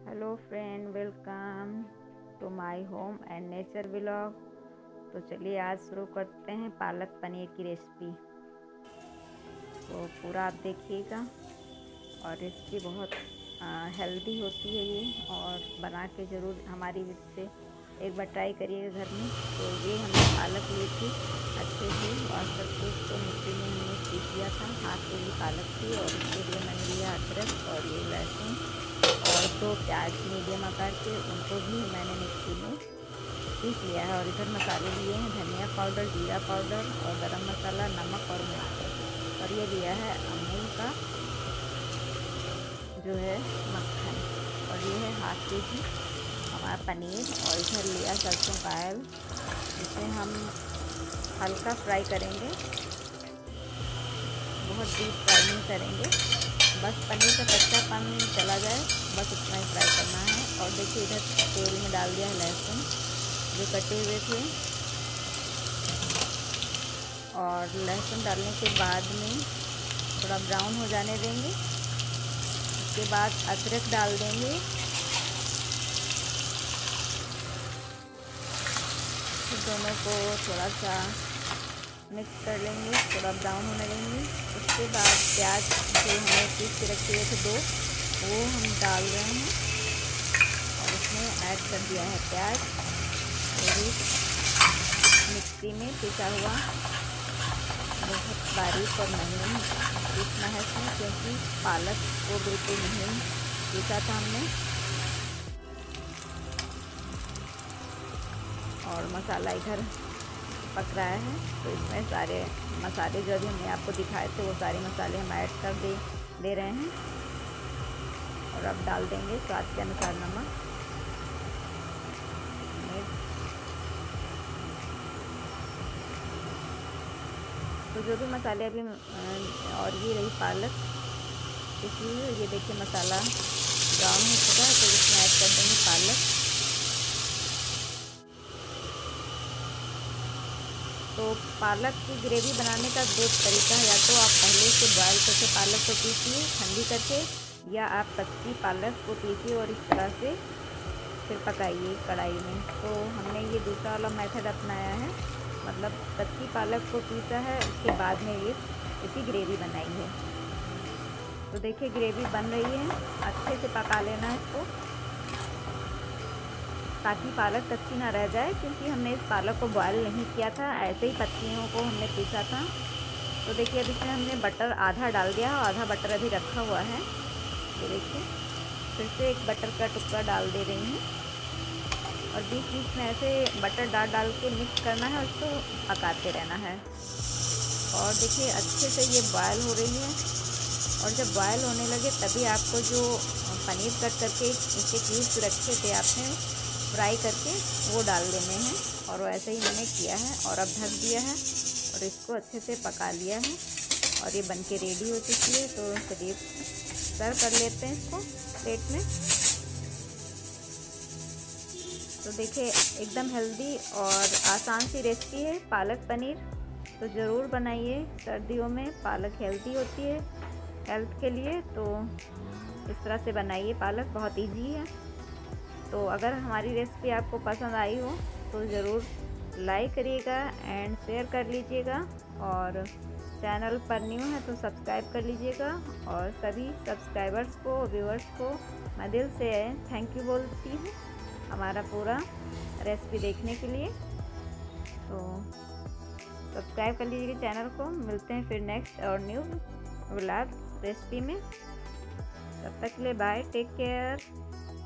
Hello friend, welcome to my home and nature vlog. तो चलिए आज शुरू करते हैं पालक पनीर की रेसिपी। तो पूरा आप देखिएगा। और रेसिपी बहुत हेल्दी होती है ये, और बना के ज़रूर हमारी से एक बार ट्राई करिएगा घर में। तो ये हमने पालक ली थी, अच्छे से वॉश करके उसको मिट्टी में हमने पीस लिया था। हाथ के लिए पालक थी और उसके लिए मैंने लिया अदरक और ये लहसुन और 2 प्याज मीडियम आकार के, उनको भी मैंने मिक्सी में पीस लिया है। और इधर मसाले लिए हैं धनिया पाउडर, जीरा पाउडर और गरम मसाला, नमक और मिर्च। और ये लिया है अमूल का जो है मक्खन। और ये है हाफ केजी हमारा पनीर। और इधर लिया सरसों का ऑयल, इसे हम हल्का फ्राई करेंगे, बहुत डीप फ्राई नहीं करेंगे, बस पनीर का कच्चापन चला जाए, बस उतना ही फ्राई करना है। और देखिए इधर तेल में डाल दिया है लहसुन जो कटे हुए थे। और लहसुन डालने के बाद में थोड़ा ब्राउन हो जाने देंगे। उसके बाद अदरक डाल देंगे, दोनों को थोड़ा सा मिक्स कर लेंगे, थोड़ा ब्राउन होने देंगे। उसके बाद प्याज जो हमने पीस के रखे हुए थे 2, वो हम डाल रहे हैं और उसमें ऐड कर दिया है प्याज। वो भी मिक्सी में पिसा हुआ, बहुत बारीक और नहीं पीसना है इसमें, क्योंकि पालक को बिल्कुल नहीं पीसा था हमने। और मसाला इधर पक रहा है, तो इसमें सारे मसाले जो अभी हमने आपको दिखाए थे वो सारे मसाले हम ऐड कर दे रहे हैं। और अब डाल देंगे स्वाद के अनुसार नमक, मिर्च। तो जो भी मसाले अभी और ये रही पालक, इसलिए ये देखिए मसाला ब्राउन हो चुका है, तो इसमें ऐड कर देंगे पालक। तो पालक की ग्रेवी बनाने का 2 तरीका है, या तो आप पहले से बॉयल करके पालक को पीसिए ठंडी करके, या आप कच्ची पालक को पीसिए और इस तरह से फिर पकाइए कढ़ाई में। तो हमने ये दूसरा वाला मेथड अपनाया है, मतलब कच्ची पालक को पीसा है, उसके बाद में ये इसकी ग्रेवी बनाई है। तो देखिए ग्रेवी बन रही है, अच्छे से पका लेना है इसको ताकि पालक कच्ची ना रह जाए, क्योंकि हमने इस पालक को बॉयल नहीं किया था, ऐसे ही पत्तियों को हमने पीसा था। तो देखिए अब इसमें हमने बटर आधा डाल दिया और आधा बटर अभी रखा हुआ है। तो देखिए फिर से एक बटर का टुकड़ा डाल दे रही हूँ, और बीच बीच में ऐसे बटर डाल के मिक्स करना है, उसको पकाते रहना है। और देखिए अच्छे से ये बॉयल हो रही है, और जब बॉयल होने लगे तभी आपको जो पनीर कट करके इसके क्यूब्स रखे थे आपने फ्राई करके, वो डाल देने हैं। और वैसे ही मैंने किया है, और अब ढक दिया है और इसको अच्छे से पका लिया है। और ये बनके रेडी हो चुकी है। तो चलिए सर्व कर लेते हैं इसको प्लेट में। तो देखिए एकदम हेल्दी और आसान सी रेसिपी है पालक पनीर। तो ज़रूर बनाइए, सर्दियों में पालक हेल्दी होती है हेल्थ के लिए। तो इस तरह से बनाइए, पालक बहुत इजी है। तो अगर हमारी रेसिपी आपको पसंद आई हो तो ज़रूर लाइक करिएगा एंड शेयर कर लीजिएगा। और चैनल पर न्यू है तो सब्सक्राइब कर लीजिएगा। और सभी सब्सक्राइबर्स को, व्यूअर्स को मैं दिल से थैंक यू बोलती हूँ हमारा पूरा रेसिपी देखने के लिए। तो सब्सक्राइब कर लीजिएगा चैनल को। मिलते हैं फिर नेक्स्ट और न्यू व्लॉग रेसिपी में। तब तक के लिए बाय, टेक केयर।